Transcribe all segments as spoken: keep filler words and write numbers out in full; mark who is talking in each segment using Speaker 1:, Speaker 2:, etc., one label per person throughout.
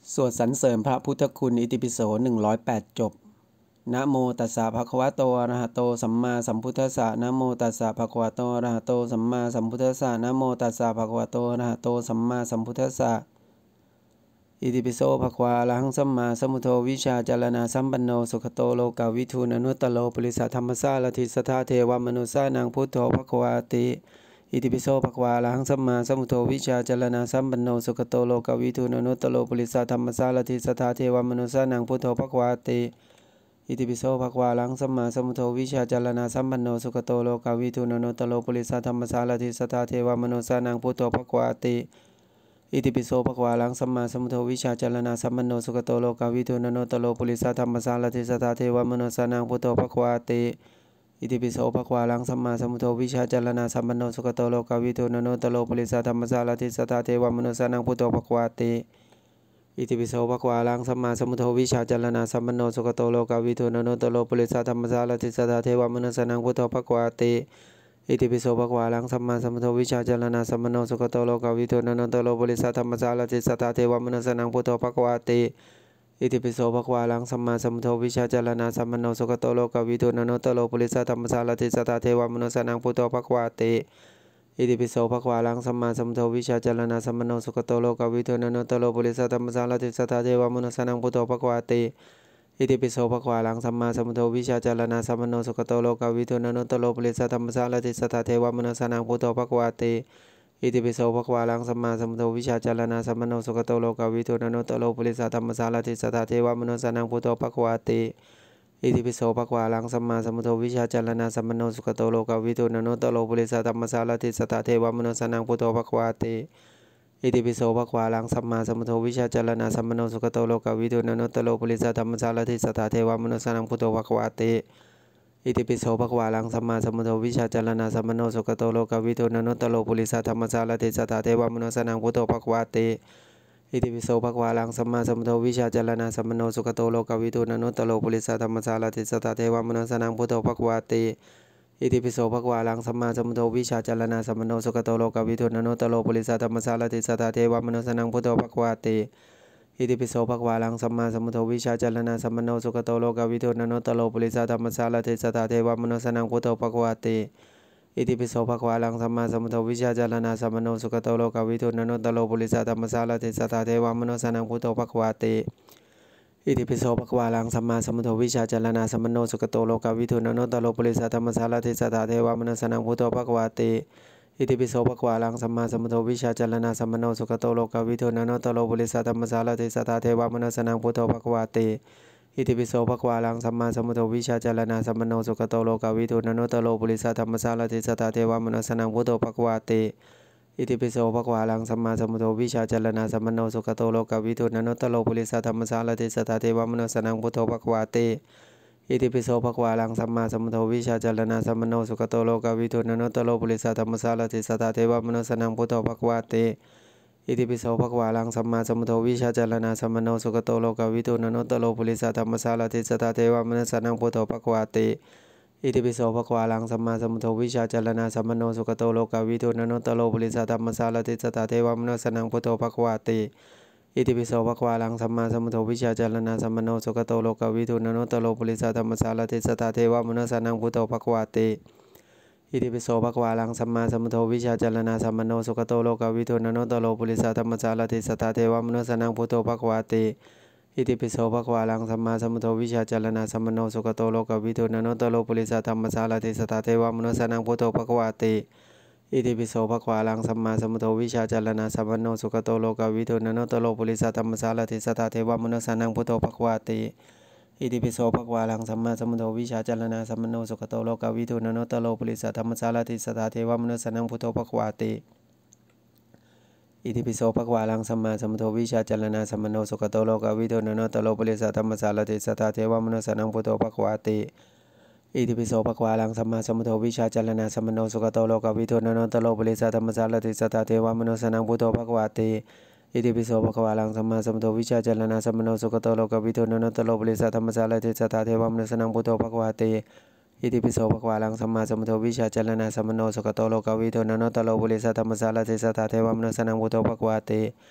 Speaker 1: สวดสรรเสริญพระพุทธคุณอิติปิโสหนึ่งร้อยแปดจบนะโมตัสสะภะคะวะโตอะระหะโตสัมมาสัมพุทธัสสะนะโมตัสสะภะคะวะโตอะระหะโตสัมมาสัมพุทธัสสะนะโมตัสสะภะคะวะโตอะระหะโตสัมมาสัมพุทธัสสะอิติปิโสภะคะวะอะระหังสัมมาสัมพุทโธวิชชาจารณะสัมปันโนสุขโตโลกาวิทูนอนุตตโลปุริสธรรมสารถิสทธาเทวมนุสสานังพุทโธภะคะวะติอิติปิโสภะคะวะอะระหังสัมมาสัมพุทโธวิชชาจารณะสัมปันโนสุขโตโลกาวิทูนอนุตตโลปุริสธรรมสารถิสทธาเทวมนุสสานังพุทโธภะคะวะติอิติปิโสภะคะวะอะระหังสัมมาสัมพุทโธวิชชาจารณะสัมปันโนสุขโตโลกาวิทูนอนุตตโลปุริสธรรมสารถิสทธาเทวมนุสสานังพุทโธภะคะวะติอิติปิโสภะคะวะอะระหังสัมมาสัมพุทโธวิชชาจารณะสัมปันโนสุขโตโลกาวิทูนอนุตตโลปุริสธรรมสารถิสทธาเทวมนุสสานังพุทโธภะคะวะติอิติปิโสภะคะวะอะระหังสัมมาสัมพุทโธวิชชาจารณะสัมปันโนสุขโตโลกาวิทูนอนุตตโลปุริสธรรมสารถิสทธาเทวมนุสสานังพุทโธภะคะวะติอิติปิโสภะคะวะอะระหังสัมมาสัมพุทโธวิชชาจารณะสัมปันโนสุขโตโลกาวิทูนอนุตตโลปุริสธรรมสารถิสทธาเทวมนุสสานังพุทโธภะคะวะติอิติปิโสภะคะวะอะระหังสัมมาสัมพุทโธวิชชาจารณะสัมปันโนสุขโตโลกาวิทูนอนุตตโลปุริสธรรมสารถิสทธาเทวมนุสสานังพุทโธภะคะวะติอิติปิโสภะคะวะอะระหังสัมมาสัมพุทโธวิชชาจารณะสัมปันโนสุขโตโลกาวิทูนอนุตตโลปุริสธรรมสารถิสทธาเทวมนุสสานังพุทโธภะคะวะติอิติปิโสภะคะวะอะระหังสัมมาสัมพุทโธวิชชาจารณะสัมปันโนสุขโตโลกาวิทูนอนุตตโลปุริสธรรมสารถิสทธาเทวมนุสสานังพุทโธภะคะวะติอิติปิโสภะคะวะอะระหังสัมมาสัมพุทโธวิชชาจารณะสัมปันโนสุขโตโลกาวิทูนอนุตตโลปุริสธรรมสารถิสทธาเทวมนุสสานังพุทโธภะคะวะติอิติปิโสภะคะวะอะระหังสัมมาสัมพุทโธวิชชาจารณะสัมปันโนสุขโตโลกาวิทูนอนุตตโลปุริสธรรมสารถิสทธาเทวมนุสสานังพุทโธภะคะวะติอิติปิโสภะคะวะอะระหังสัมมาสัมพุทโธวิชชาจารณะสัมปันโนสุขโตโลกาวิทูนอนุตตโลปุริสธรรมสารถิสทธาเทวมนุสสานังพุทโธภะคะวะติอิติปิโสภะคะวะอะระหังสัมมาสัมพุทโธวิชชาจารณะสัมปันโนสุขโตโลกาวิทูนอนุตตโลปุริสธรรมสารถิสทธาเทวมนุสสานังพุทโธภะคะวะติอิติปิโสภะคะวะอะระหังสัมมาสัมพุทโธวิชชาจารณะสัมปันโนสุขโตโลกาวิทูนอนุตตโลปุริสธรรมสารถิสทธาเทวมนุสสานังพุทโธภะคะวะติอิติปิโสภะคะวะอะระหังสัมมาสัมพุทโธวิชชาจารณะสัมปันโนสุขโตโลกาวิทูนอนุตตโลปุริสธรรมสารถิสทธาเทวมนุสสานังพุทโธภะคะวะติอิติปิโสภะคะวะอะระหังสัมมาสัมพุทโธวิชชาจารณะสัมปันโนสุขโตโลกาวิทูนอนุตตโลปุริสธรรมสารถิสทธาเทวมนุสสานังพุทโธภะคะวะติอิติปิโสภะคะวะอะระหังสัมมาสัมพุทโธวิชชาจารณะสัมปันโนสุขโตโลกาวิทูนอนุตตโลปุริสธรรมสารถิสทธาเทวมนุสสานังพุทโธภะคะวะติอิติปิโสภะคะวะอะระหังสัมมาสัมพุทโธวิชชาจารณะสัมปันโนสุขโตโลกาวิทูนอนุตตโลปุริสธรรมสารถิสทธาเทวมนุสสานังพุทโธภะคะวะติอิติปิโสภะคะวะอะระหังสัมมาสัมพุทโธวิชชาจารณะสัมปันโนสุขโตโลกาวิทูนอนุตตโลปุริสธรรมสารถิสทธาเทวมนุสสานังพุทโธภะคะวะติอิติปิโสภะคะวะอะระหังสัมมาสัมพุทโธวิชชาจารณะสัมปันโนสุขโตโลกาวิทูนอนุตตโลปุริสธรรมสารถิสทธาเทวมนุสสานังพุทโธภะคะวะติอิติปิโสภะคะวะอะระหังสัมมาสัมพุทโธวิชชาจารณะสัมปันโนสุขโตโลกาวิทูนอนุตตโลปุริสธรรมสารถิสทธาเทวมนุสสานังพุทโธภะคะวะติอิติปิโสภะคะวะอะระหังสัมมาสัมพุทโธวิชชาจารณะสัมปันโนสุขโตโลกาวิทูนอนุตตโลปุริสธรรมสารถิสทธาเทวมนุสสานังพุทโธภะคะวะติอิติปิโสภะคะวะอะระหังสัมมาสัมพุทโธวิชชาจารณะสัมปันโนสุขโตโลกาวิทูนอนุตตโลปุริสธรรมสารถิสทธาเทวมนุสสานังพุทโธภะคะวะติอิติปิโสภะคะวะอะระหังสัมมาสัมพุทโธวิชชาจารณะสัมปันโนสุขโตโลกาวิทูนอนุตตโลปุริสธรรมสารถิสทธาเทวมนุสสานังพุทโธภะคะวะติอิติปิโสภะคะวะอะระหังสัมมาสัมพุทโธวิชชาจารณะสัมปันโนสุขโตโลกาวิทูนอนุตตโลปุริสธรรมสารถิสทธาเทวมนุสสานังพุทโธภะคะวะติอิติปิโสภะคะวะอะระหังสัมมาสัมพุทโธวิชชาจารณะสัมปันโนสุขโตโลกาวิทูนอนุตตโลปุริสธรรมสารถิสทธาเทวมนุสสานังพุทโธภะคะวะติอิติปิโสภะคะวะอะระหังสัมมาสัมพุทโธวิชชาจารณะสัมปันโนสุขโตโลกาวิทูนอนุตตโลปุริสธรรมสารถิสทธาเทวมนุสสานังพุทโธภะคะวะติอิติปิโสภะคะวะอะระหังสัมมาสัมพุทโธวิชชาจารณะสัมปันโนสุขโตโลกาวิทูนอนุตตโลปุริสธรรมสารถิสทธาเทวมนุสสานังพุทโธภะคะวะติอิติปิโสภะคะวะอะระหังสัมมาสัมพุทโธวิชชาจารณะสัมปันโนสุขโตโลกาวิทูนอนุตตโลปุริสธรรมสารถิสทธาเทวมนุสสานังพุทโธภะคะวะติอิติปิโสภะคะวะอะระหังสัมมาสัมพุทโธวิชชาจารณะสัมปันโนสุขโตโลกาวิทูนอนุตตโลปุริสธรรมสารถิสทธาเทวมนุสสานังพุทโธภะคะวะติอิติปิโสภะคะวะอะระหังสัมมาสัมพุทโธวิชชาจารณะสัมปันโนสุขโตโลกาวิทูนอนุตตโลปุริสธรรมสารถิสทธาเทวมนุสสานังพุทโธภะคะวะติอิติปิโสภะคะวะอะระหังสัมมาสัมพุทโธวิชชาจารณะสัมปันโนสุขโตโลกาวิทูนอนุตตโลปุริสธรรมสารถิสทธาเทวมนุสสานังพุทโธภะคะวะติอิติปิโสภะคะวะอะระหังสัมมาสัมพุทโธวิชชาจารณะสัมปันโนสุขโตโลกาวิทูนอนุตตโลปุริสธรรมสารถิสทธาเทวมนุสสานังพุทโธภะคะวะติอิติปิโสภะคะวะอะระหังสัมมาสัมพุทโธวิชชาจารณะสัมปันโนสุขโตโลกาวิทูนอนุตตโลปุริสธรรมสารถิสทธาเทวมนุสสานังพุทโธภะคะวะติ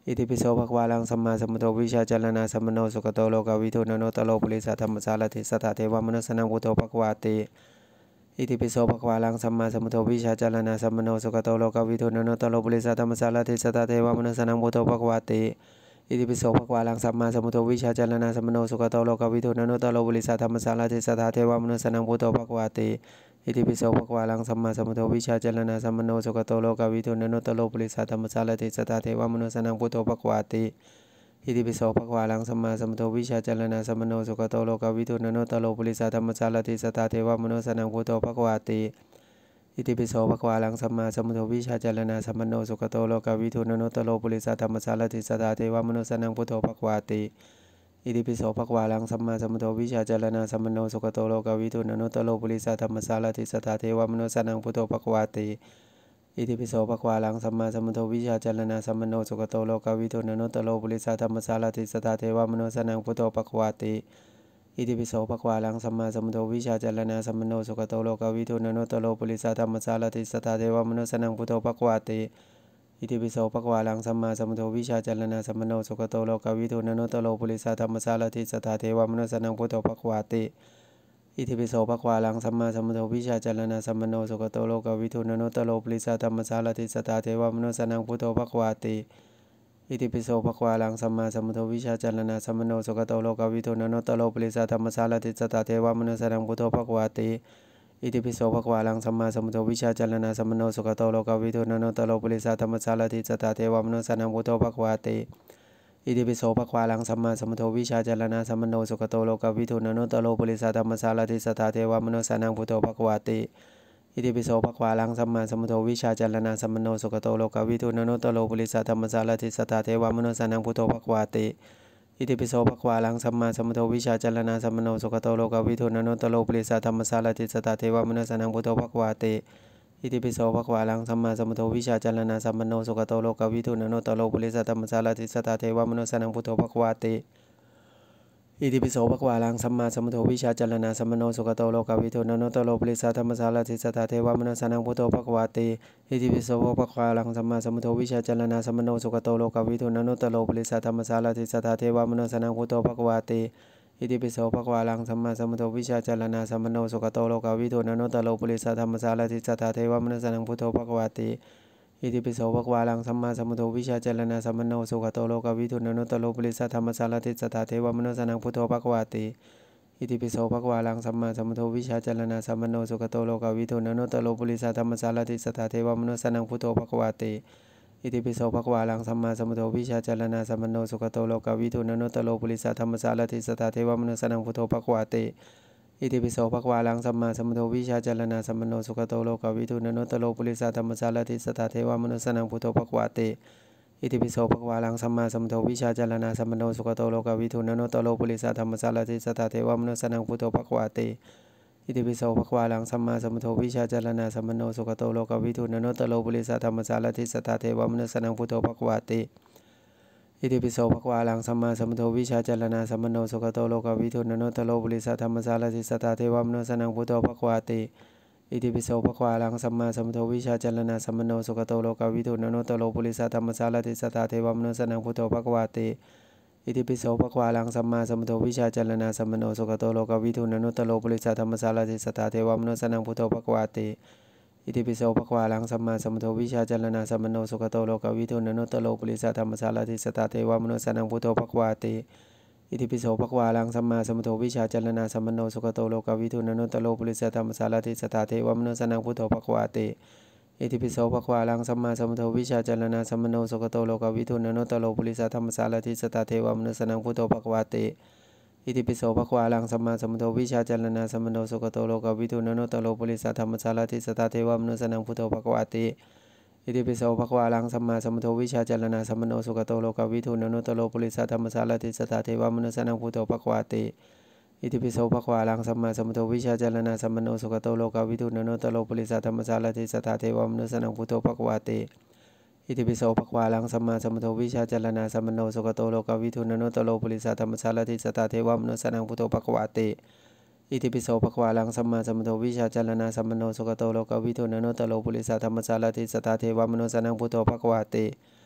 Speaker 1: อิติปิโสภควาลังสัมมาสัมพุทโธวิชชาจารณะสัมมโนสุขโตโลกวิทูนโนตโลปุริสธรรมสารถิสัทธาเทวมนุสนังพุทโธภควาติอิติปิโสภควาลังสัมมาสัมพุทโธวิชชาจารณะสัมมโนสุขโตโลกวิทูนโนตโลปุริสธรรมสารถิสัทธาเทวมนุสนังพุทโธภควาติอิติปิโสภควาลังสัมมาสัมพุทโธวิชชาจารณะสัมมโนสุขโตโลกวิทูนโนตโลปุริสธรรมสารถิสัทธาเทวมนุสนังพุทโธภควาติอิติปิโสภควาลังสัมมาสัมพุทโธวิชชาจารณะสัมมโนสุขโตโลกวิทูนโนตโลปุริสธรรมสารถิสัทธาเทวมนุสนังพุทโธภควาติอิติปิโสภควาลังสัมมาสัมพุทโธวิชชาจารณะสัมมโนสุขโตโลกวิทูนโนตโลปุริสธรรมสารถิสัทธาเทวมนุสนังพุทโธภควาติอิติปิโสภควาลังสัมมาสัมพุทโธวิชชาจารณะสัมมโนสุขโตโลกวิทูนโนตโลปุริสธรรมสารถิสัทธาเทวมนุสนังพุทโธภควาติอิติปิโสภควาลังสัมมาสัมพุทโธวิชชาจารณะสัมมโนสุขโตโลกวิทูนโนตโลปุริสธรรมสารถิสัทธาเทวมนุสนังพุทโธภควาติอิติปิโสภควาลังสัมมาสัมพุทโธวิชชาจารณะสัมมโนสุขโตโลกวิทูนโนตโลปุริสธรรมสารถิสัทธาเทวมนุสนังพุทโธภควาติอิติปิโสภควาลังสัมมาสัมพุทโธวิชชาจารณะสัมมโนสุขโตโลกวิทูนโนตโลปุริสธรรมสารถิสัทธาเทวมนุสนังพุทโธภควาติอิติปิโสภควาลังสัมมาสัมพุทโธวิชชาจารณะสัมมโนสุขโตโลกวิทูนโนตโลปุริสธรรมสารถิสัทธาเทวมนุสนังพุทโธภควาติอิติปิโสภควาลังสัมมาสัมพุทโธวิชชาจารณะสัมมโนสุขโตโลกวิทูนโนตโลปุริสธรรมสารถิสัทธาเทวมนุสนังพุทโธภควาติอิติปิโสภควาลังสัมมาสัมพุทโธวิชชาจารณะสัมมโนสุขโตโลกวิทูนโนตโลปุริสธรรมสารถิสัทธาเทวมนุสนังพุทโธภควาติอิติปิโสภควาลังสัมมาสัมพุทโธวิชชาจารณะสัมมโนสุขโตโลกวิทูนโนตโลปุริสธรรมสารถิสัทธาเทวมนุสนังพุทโธภควาติอิติปิโสภควาลังสัมมาสัมพุทโธวิชชาจารณะสัมมโนสุขโตโลกวิทูนโนตโลปุริสธรรมสารถิสัทธาเทวมนุสนังพุทโธภควาติอิติปิโสภควาลังสัมมาสัมพุทโธวิชชาจารณะสัมมโนสุขโตโลกวิทูนโนตโลปุริสธรรมสารถิสัทธาเทวมนุสนังพุทโธภควาติอิติปิโสภควาลังสัมมาสัมพุทโธวิชชาจารณะสัมมโนสุขโตโลกวิทูนโนตโลปุริสธรรมสารถิสัทธาเทวมนุสนังพุทโธภควาติอิติปิโสภควาลังสัมมาสัมพุทโธวิชชาจารณะสัมมโนสุขโตโลกวิทูนโนตโลปุริสธรรมสารถิสัทธาเทวมนุสนังพุทโธภควาติอิติปิโสภควาลังสัมมาสัมพุทโธวิชชาจารณะสัมมโนสุขโตโลกวิทูนโนตโลปุริสธรรมสารถิสัทธาเทวมนุสนังพุทโธภควาติอิติปิโสภควาลังสัมมาสัมพุทโธวิชชาจารณะสัมมโนสุขโตโลกวิทูนโนตโลปุริสธรรมสารถิสัทธาเทวมนุสนังพุทโธภควาติอิติปิโสภควาลังสัมมาสัมพุทโธวิชชาจารณะสัมมโนสุขโตโลกวิทูนโนตโลปุริสธรรมสารถิสัทธาเทวมนุสนังพุทโธภควาติอิติปิโสภควาลังสัมมาสัมพุทโธวิชชาจารณะสัมมโนสุขโตโลกวิทูนโนตโลปุริสธรรมสารถิสัทธาเทวมนุสนังพุทโธภควาติอิติปิโสภควาลังสัมมาสัมพุทโธวิชชาจารณะสัมมโนสุขโตโลกวิทูนโนตโลปุริสธรรมสารถิสัทธาเทวมนุสนังพุทโธภควาติอิติปิโสภควาลังสัมมาสัมพุทโธวิชชาจารณะสัมมโนสุขโตโลกวิทูนโนตโลปุริสธรรมสารถิสัทธาเทวมนุสนังพุทโธภควาติอิติปิโสภควาลังสัมมาสัมพุทโธวิชชาจารณะสัมมโนสุขโตโลกวิทูนโนตโลปุริสธรรมสารถิสัทธาเทวมนุสนังพุทโธภควาติอิติปิโสภควาลังสัมมาสัมพุทโธวิชชาจารณะสัมมโนสุขโตโลกวิทูนโนตโลปุริสธรรมสารถิสัทธาเทวมนุสนังพุทโธภควาติอิติปิโสภควาลังสัมมาสัมพุทโธวิชชาจารณะสัมมโนสุขโตโลกวิทูนโนตโลปุริสธรรมสารถิสัทธาเทวมนุสนังพุทโธภควาติอิติปิโสภควาลังสัมมาสัมพุทโธวิชชาจารณะสัมมโนสุขโตโลกวิทูนโนตโลปุริสธรรมสารถิสัทธาเทวมนุสนังพุทโธภควาติอิติปิโสภควาลังสัมมาสัมพุทโธวิชชาจารณะสัมมโนสุขโตโลกวิทูนโนตโลปุริสธรรมสารถิสัทธาเทวมนุสนังพุทโธภควาติอิติปิโสภควาลังสัมมาสัมพุทโธวิชชาจารณะสัมมโนสุขโตโลกวิทูนโนตโลปุริสธรรมสารถิสัทธาเทวมนุสนังพุทโธภควาติอิติปิโสภควาลังสัมมาสัมพุทโธวิชชาจารณะสัมมโนสุขโตโลกวิทูนโนตโลปุริสธรรมสารถิสัทธาเทวมนุสนังพุทโธภควาติอิติปิโสภควาลังสัมมาสัมพุทโธวิชชาจารณะสัมมโนสุขโตโลกวิทูนโนตโลปุริสธรรมสารถิสัทธาเทวมนุสนังพุทโธภควาติอิติปิโสภควาลังสัมมาสัมพุทโธวิชชาจารณะสัมมโนสุขโตโลกวิทูนโนตโลปุริสธรรมสารถิสัทธาเทวมนุสนังพุทโธภควาติอิติปิโสภควาลังสัมมาสัมพุทโธวิชชาจารณะสัมมโนสุขโตโลกวิทูนโนตโลปุริสธรรมสารถิสัทธาเทวมนุสนังพุทโธภควาติอิติปิโสภควาลังสัมมาสัมพุทโธวิชชาจารณะสัมมโนสุขโตโลกวิทูนโนตโลปุริสธรรมสารถิสัทธาเทวมนุสนังพุทโธภควาติอิติปิโสภควาลังสัมมาสัมพุทโธวิชชาจารณะสัมมโนสุขโตโลกวิทูนโนตโลปุริสธรรมสารถิสัทธาเทวมนุสนังพุทโธภควาติอิติปิโสภควาลังสัมมาสัมพุทโธวิชชาจารณะสัมมโนสุขโตโลกวิทูนโนตโลปุริสธรรมสารถิสัทธาเทวมนุสนังพุทโธภควาติอิติปิโสภควาลังสัมมาสัมพุทโธวิชชาจารณะสัมมโนสุขโตโลกวิทูนโนตโลปุริสธรรมสารถิสัทธาเทวมนุสนังพุทโธภควาติอิ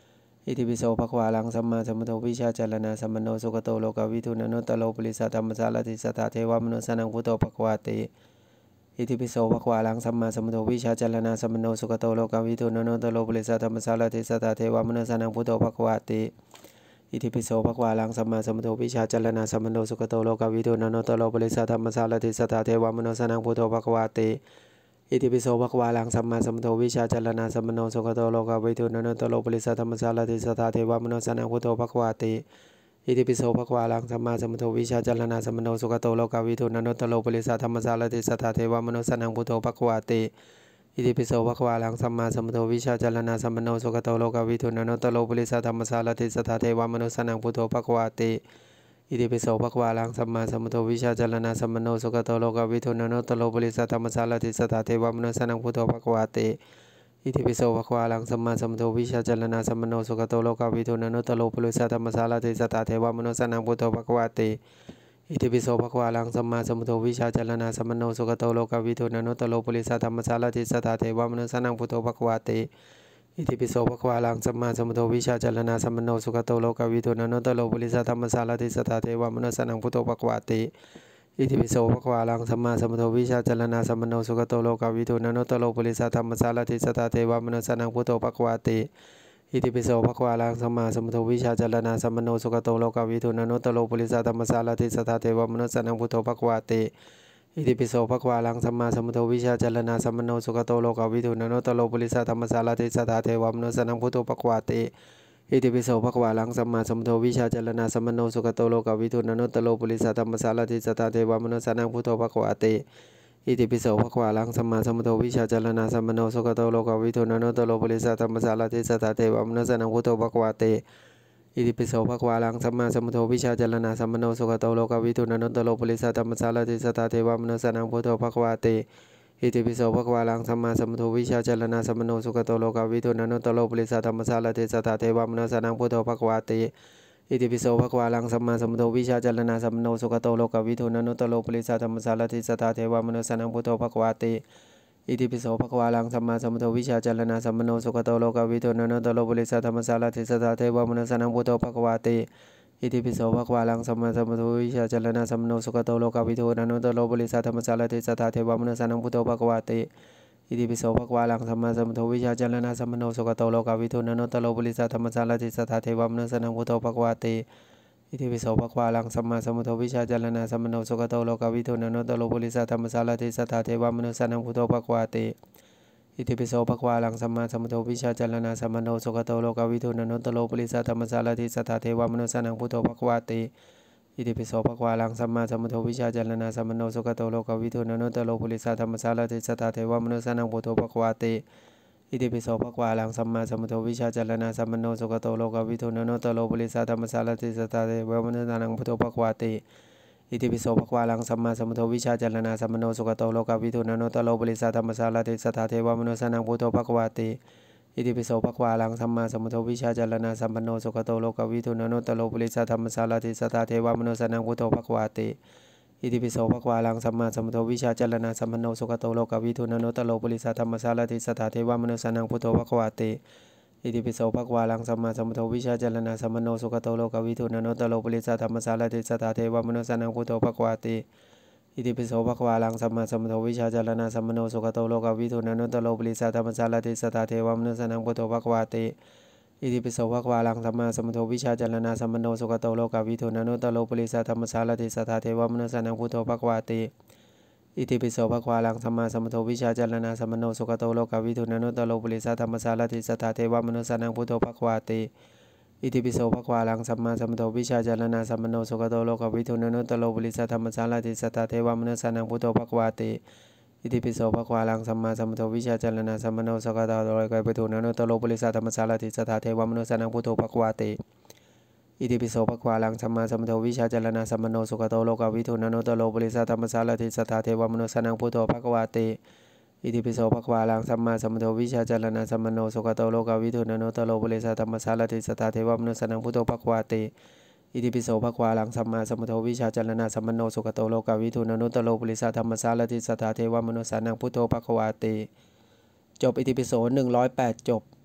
Speaker 1: อิติปิโสภควาลังสัมมาสัมพุทโธวิชาจารณะสัมปันโนสุขโตโลกวิทูนันโนตโลปุริสธรรมสารติสตาเทวมนุสนังพุทโธภควาติอิติปิโสภควาลังสัมมาสัมพุทโธวิชาจารณะสัมปันโนสุขโตโลกวิทูนันโนตโลปุริสธรรมสารติสตาเทวมนุสนังพุทโธภควาติอิติปิโสภควาลังสัมมาสัมพุทโธวิชาจารณะสัมปันโนสุขโตโลกวิทูนันโนตโลปุริสธรรมสารติสตาเทวมนุสนังพุทโธภควาติอิติปิโสภควาลังสัมมาสัมพุทโธวิชาจารณะสัมปันโนสุขโตโลกวิทูนันโนตโลปุริสธรรมสารติสตาเทวมนุสนังพุทโธภควาติอิติปิโสภควาลังสัมมาสัมพุทโธวิชาจารณะสัมปันโนสุขโตโลกวิทูนันโนตโลปุริสธรรมสารติสตาเทวมนุสนังพุทโธภควาติอิติปิโสภควาลังสัมมาสัมพุทโธวิชาจารณะสัมปันโนสุขโตโลกวิทูนันโนตโลปุริสธรรมสารติสตาเทวมนุสนังพุทโธภควาติอิติปิโสภควาลังสัมมาสัมพุทโธวิชาจารณะสัมปันโนสุขโตโลกวิทูนันโนตโลปุริสธรรมสารติสตาเทวมนุสนังพุทโธภควาติอิติปิโสภควาลังสัมมาสัมพุทโธวิชาจารณะสัมปันโนสุขโตโลกวิทูนันโนตโลปุริสธรรมสารติสตาเทวมนุสนังพุทโธภควาติอิติปิโสภควาลังสัมมาสัมพุทโธวิชาจารณะสัมปันโนสุขโตโลกวิทูนันโนตโลปุริสธรรมสารติสตาเทวมนุสนังพุทโธภควาติอิติปิโสภควาลังสัมมาสัมพุทโธวิชาจารณะสัมปันโนสุขโตโลกวิทูนันโนตโลปุริสธรรมสารติสตาเทวมนุสนังพุทโธภควาติอิติปิโสภควาลังสัมมาสัมพุทโธวิชาจารณะสัมปันโนสุขโตโลกวิทูนันโนตโลปุริสธรรมสารติสตาเทวมนุสนังพุทโธภควาติอิติปิโสภควาลังสัมมาสัมพุทโธวิชาจารณะสัมปันโนสุขโตโลกวิทูนันโนตโลปุริสธรรมสารติสตาเทวมนุสนังพุทโธภควาติอิติปิโสภควาลังสัมมาสัมพุทโธวิชาจารณะสัมปันโนสุขโตโลกวิทูนันโนตโลปุริสธรรมสารติสตาเทวมนุสนังพุทโธภควาติอิติปิโสภควาลังสัมมาสัมพุทโธวิชาจารณะสัมปันโนสุขโตโลกวิทูนันโนตโลปุริสธรรมสารติสตาเทวมนุสนังพุทโธภควาติอิติปิโสภควาลังสัมมาสัมพุทโธวิชาจารณะสัมปันโนสุขโตโลกวิทูนันโนตโลปุริสธรรมสารติสตาเทวมนุสนังพุทโธภควาติอิติปิโสภควาลังสัมมาสัมพุทโธวิชาจารณะสัมปันโนสุขโตโลกวิทูนันโนตโลปุริสธรรมสารติสตาเทวมนุสนังพุทโธภควาติอิติปิโสภควาลังสัมมาสัมพุทโธวิชาจารณะสัมปันโนสุขโตโลกวิทูนันโนตโลปุริสธรรมสารติสตาเทวมนุสนังพุทโธภควาติอิติปิโสภควาลังสัมมาสัมพุทโธวิชาจารณะสัมปันโนสุขโตโลกวิทูนันโนตโลปุริสธรรมสารติสตาเทวมนุสนังพุทโธภควาติอิติปิโสภควาลังสัมมาสัมพุทโธวิชาจารณะสัมปันโนสุขโตโลกวิทูนันโนตโลปุริสธรรมสารติสตาเทวมนุสนังพุทโธภควาติอิติปิโสภควาลังสัมมาสัมพุทโธวิชาจารณะสัมปันโนสุขโตโลกวิทูนันโนตโลปุริสธรรมสารติสตาเทวมนุสนังพุทโธภควาติอิติปิโสภควาลังสัมมาสัมพุทโธวิชาจารณะสัมปันโนสุขโตโลกวิทูนันโนตโลปุริสธรรมสารติสตาเทวมนุสนังพุทโธภควาติอิติปิโสภควาลังสัมมาสัมพุทโธวิชาจารณะสัมปันโนสุขโตโลกวิทูนันโนตโลปุริสธรรมสารติสตาเทวมนุสนังพุทโธภควาติอิติปิโสภควาลังสัมมาสัมพุทโธวิชาจารณะสัมปันโนสุขโตโลกวิทูนันโนตโลปุริสธรรมสารติสตาเทวมนุสนังพุทโธภควาติอิติปิโสภควาลังสัมมาสัมพุทโธวิชาจารณะสัมปันโนสุขโตโลกวิทูนันโนตโลปุริสธรรมสารติสตาเทวมนุสนังพุทโธภควาติอิติปิโสภควาลังสัมมาสัมพุทโธวิชาจารณะสัมปันโนสุขโตโลกวิทูนันโนตโลปุริสธรรมสารติสตาเทวมนุสนังพุทโธภควาติอิติปิโสภควาลังสัมมาสัมพุทโธวิชาจารณะสัมปันโนสุขโตโลกวิทูนันโนตโลปุริสธรรมสารติสตาเทวมนุสนังพุทโธภควาติอิติปิโสภควาลังสัมมาสัมพุทโธวิชาจารณะสัมปันโนสุขโตโลกวิทูนันโนตโลปุริสธรรมสารติสตาเทวมนุสนังพุทโธภควาติอิติปิโสภควาลังสัมมาสัมพุทโธวิชาจารณะสัมปันโนสุขโตโลกวิทูนันโนตโลปุริสธรรมสารติสตาเทวมนุสนังพุทโธภควาติอิติปิโสภควาลังสัมมาสัมพุทโธวิชาจารณะสัมปันโนสุขโตโลกวิทูนันโนตโลปุริสธรรมสารติสตาเทวมนุสนังพุทโธภควาติอิติปิโสภควาลังสัมมาสัมพุทโธวิชาจารณะสัมปันโนสุขโตโลกวิทูนันโนตโลปุริสธรรมสารติสตาเทวมนุสนังพุทโธภควาติอิติปิโสภควาลังสัมมาสัมพุทโธวิชาจารณะสัมปันโนสุขโตโลกวิทูนันโนตโลปุริสธรรมสารติสตาเทวมนุสนังพุทโธภควาติอิติปิโสภควาลังสัมมาสัมพุทโธวิชาจารณะสัมปันโนสุขโตโลกวิทูนันโนตโลปุริสธรรมสารติสตาเทวมนุสนังพุทโธภควาติอิติปิโสภควาลังสัมมาสัมพุทโธวิชาจารณะสัมปันโนสุขโตโลกวิทูนันโนตโลปุริสธรรมสารติสตาเทวมนุสนังพุทโธภควาติอิติปิโสภควาลังสัมมาสัมพุทโธวิชาจารณะสัมปันโนสุขโตโลกวิทูนันโนตโลปุริสธรรมสารติสตาเทวมนุสนังพุทโธภควาติอิติปิโสภควาลังสัมมาสัมพุทโธวิชาจารณะสัมปันโนสุขโตโลกวิทูนันโนตโลปุริสธรรมสารติสตาเทวมนุสนังพุทโธภควาติอิติปิโสภควาลังสัมมาสัมพุทโธวิชาจารณะสัมปันโนสุขโตโลกวิทูนันโนตโลปุริสธรรมสารติสตาเทวมนุสนังพุทโธภควาติอิติปิโสภควาลังสัมมาสัมพุทโธวิชาจารณะสัมปันโนสุขโตโลกวิทูนันโนตโลปุริสธรรมสารติสตาเทวมนุสนังพุทโธภควาติจบอิติปิโสหนึ่งร้อยแปดจบ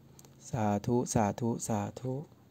Speaker 1: สาธุสาธุสาธุ